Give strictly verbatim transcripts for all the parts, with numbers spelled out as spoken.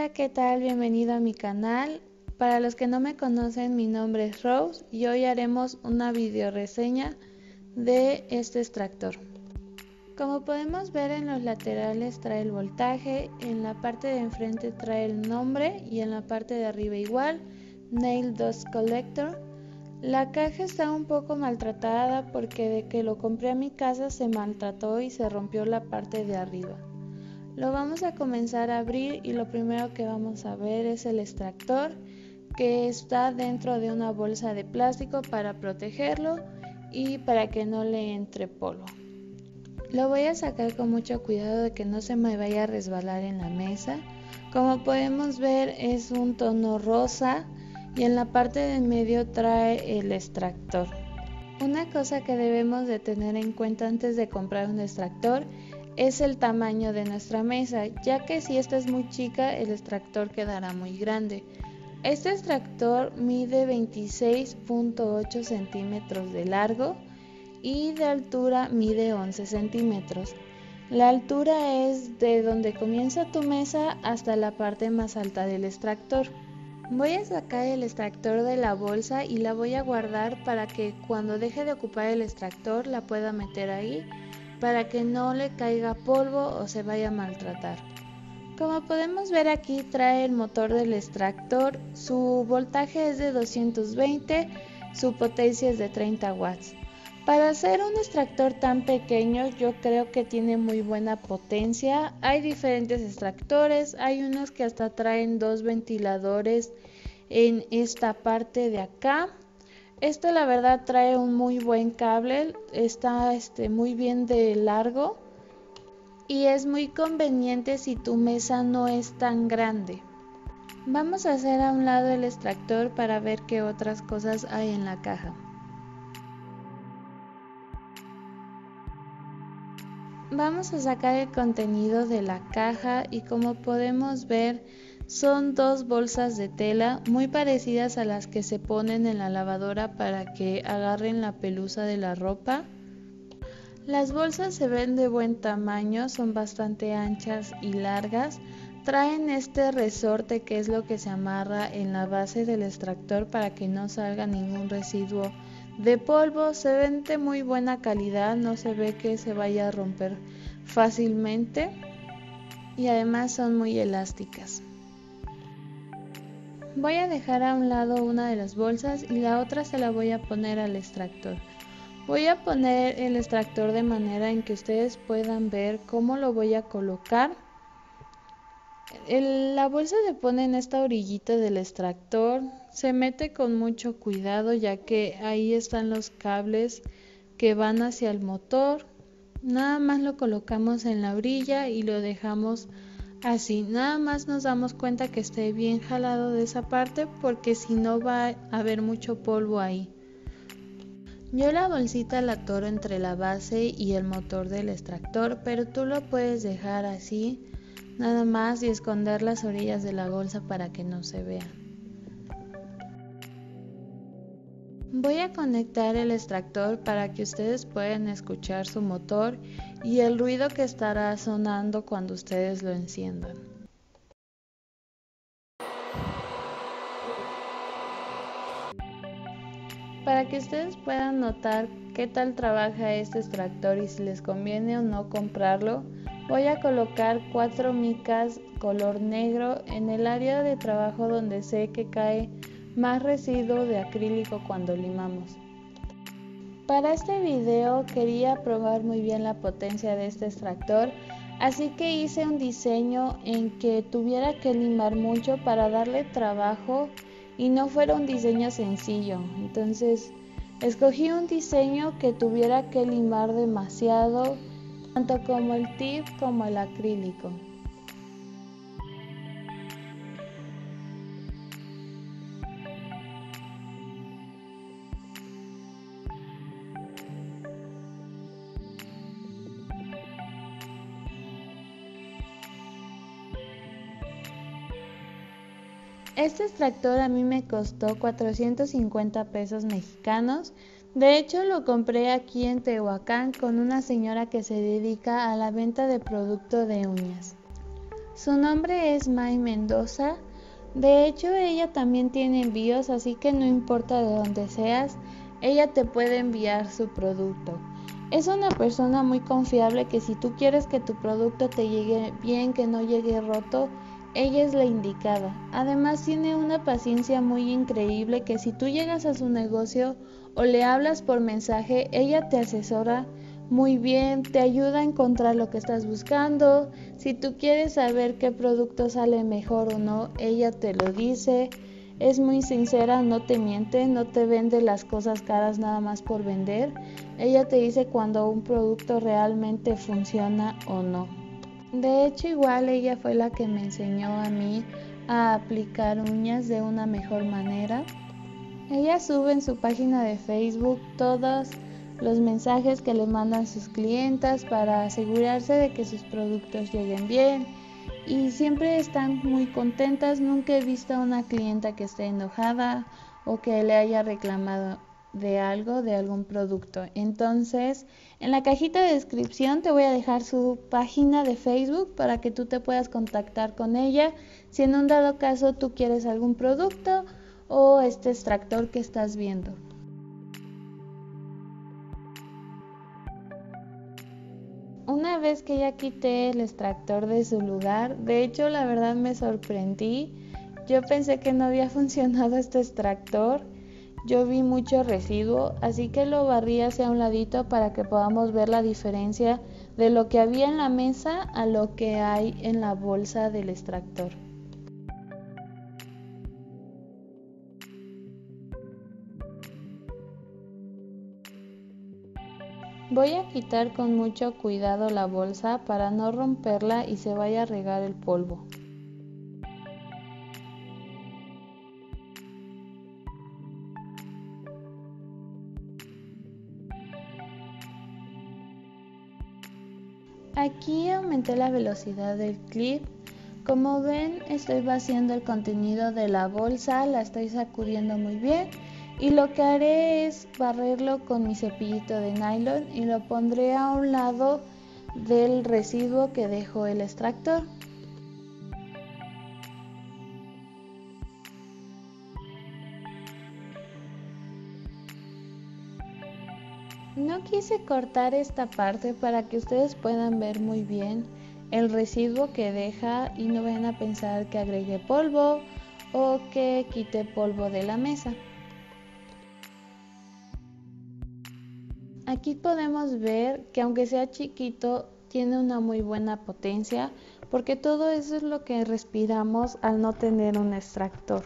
Hola, ¿qué tal? Bienvenido a mi canal. Para los que no me conocen, mi nombre es Rose y hoy haremos una video reseña de este extractor. Como podemos ver, en los laterales trae el voltaje, en la parte de enfrente trae el nombre y en la parte de arriba igual, Nail Dust Collector. La caja está un poco maltratada porque de que lo compré a mi casa se maltrató y se rompió la parte de arriba. Lo vamos a comenzar a abrir y lo primero que vamos a ver es el extractor, que está dentro de una bolsa de plástico para protegerlo y para que no le entre polvo. Lo voy a sacar con mucho cuidado de que no se me vaya a resbalar en la mesa. Como podemos ver, es un tono rosa y en la parte de en medio trae el extractor. Una cosa que debemos de tener en cuenta antes de comprar un extractor es el tamaño de nuestra mesa, ya que si esta es muy chica, el extractor quedará muy grande. Este extractor mide veintiséis punto ocho centímetros de largo y de altura mide once centímetros. La altura es de donde comienza tu mesa hasta la parte más alta del extractor. Voy a sacar el extractor de la bolsa y la voy a guardar para que cuando deje de ocupar el extractor la pueda meter ahí, para que no le caiga polvo o se vaya a maltratar. Como podemos ver, aquí trae el motor del extractor, su voltaje es de doscientos veinte, su potencia es de treinta watts. Para hacer un extractor tan pequeño yo creo que tiene muy buena potencia. Hay diferentes extractores, hay unos que hasta traen dos ventiladores en esta parte de acá. Este la verdad trae un muy buen cable, está este, muy bien de largo y es muy conveniente si tu mesa no es tan grande. Vamos a hacer a un lado el extractor para ver qué otras cosas hay en la caja. Vamos a sacar el contenido de la caja y como podemos ver son dos bolsas de tela muy parecidas a las que se ponen en la lavadora para que agarren la pelusa de la ropa. Las bolsas se ven de buen tamaño, son bastante anchas y largas. Traen este resorte que es lo que se amarra en la base del extractor para que no salga ningún residuo de polvo. Se ven de muy buena calidad, no se ve que se vaya a romper fácilmente y además son muy elásticas. Voy a dejar a un lado una de las bolsas y la otra se la voy a poner al extractor. Voy a poner el extractor de manera en que ustedes puedan ver cómo lo voy a colocar. El, la bolsa se pone en esta orillita del extractor, se mete con mucho cuidado ya que ahí están los cables que van hacia el motor. Nada más lo colocamos en la orilla y lo dejamos así. Nada más nos damos cuenta que esté bien jalado de esa parte porque si no va a haber mucho polvo ahí. Yo la bolsita la atoro entre la base y el motor del extractor, pero tú lo puedes dejar así, nada más, y esconder las orillas de la bolsa para que no se vea. Voy a conectar el extractor para que ustedes puedan escuchar su motor y el ruido que estará sonando cuando ustedes lo enciendan. Para que ustedes puedan notar qué tal trabaja este extractor y si les conviene o no comprarlo, voy a colocar cuatro micas color negro en el área de trabajo donde sé que cae más residuo de acrílico cuando limamos. Para este video quería probar muy bien la potencia de este extractor, así que hice un diseño en que tuviera que limar mucho para darle trabajo y no fuera un diseño sencillo. Entonces escogí un diseño que tuviera que limar demasiado, tanto como el tip como el acrílico. Este extractor a mí me costó cuatrocientos cincuenta pesos mexicanos. De hecho lo compré aquí en Tehuacán con una señora que se dedica a la venta de producto de uñas. Su nombre es May Mendoza. De hecho, ella también tiene envíos, así que no importa de dónde seas, ella te puede enviar su producto. Es una persona muy confiable que si tú quieres que tu producto te llegue bien, que no llegue roto, ella es la indicada. Además tiene una paciencia muy increíble que si tú llegas a su negocio o le hablas por mensaje, ella te asesora muy bien, te ayuda a encontrar lo que estás buscando. Si tú quieres saber qué producto sale mejor o no, ella te lo dice. Es muy sincera, no te miente, no te vende las cosas caras nada más por vender. Ella te dice cuando un producto realmente funciona o no. De hecho, igual ella fue la que me enseñó a mí a aplicar uñas de una mejor manera. Ella sube en su página de Facebook todos los mensajes que le mandan sus clientas para asegurarse de que sus productos lleguen bien y siempre están muy contentas. Nunca he visto a una clienta que esté enojada o que le haya reclamado de algo, de algún producto. Entonces, en la cajita de descripción te voy a dejar su página de Facebook para que tú te puedas contactar con ella si en un dado caso tú quieres algún producto o este extractor que estás viendo. Una vez que ya quité el extractor de su lugar, de hecho la verdad me sorprendí. Yo pensé que no había funcionado este extractor. Yo vi mucho residuo, así que lo barrí hacia un ladito para que podamos ver la diferencia de lo que había en la mesa a lo que hay en la bolsa del extractor. Voy a quitar con mucho cuidado la bolsa para no romperla y se vaya a regar el polvo. Aquí aumenté la velocidad del clip. Como ven, estoy vaciando el contenido de la bolsa, la estoy sacudiendo muy bien y lo que haré es barrerlo con mi cepillito de nylon y lo pondré a un lado del residuo que dejó el extractor. No quise cortar esta parte para que ustedes puedan ver muy bien el residuo que deja y no vayan a pensar que agregué polvo o que quité polvo de la mesa. Aquí podemos ver que aunque sea chiquito tiene una muy buena potencia porque todo eso es lo que respiramos al no tener un extractor.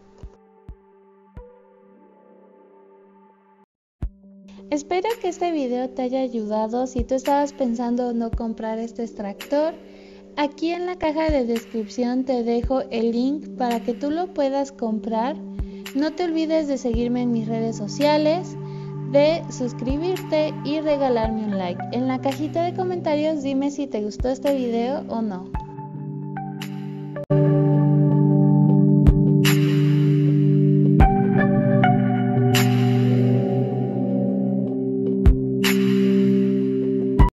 Espero que este video te haya ayudado. Si tú estabas pensando no comprar este extractor, aquí en la caja de descripción te dejo el link para que tú lo puedas comprar. No te olvides de seguirme en mis redes sociales, de suscribirte y regalarme un like. En la cajita de comentarios dime si te gustó este video o no.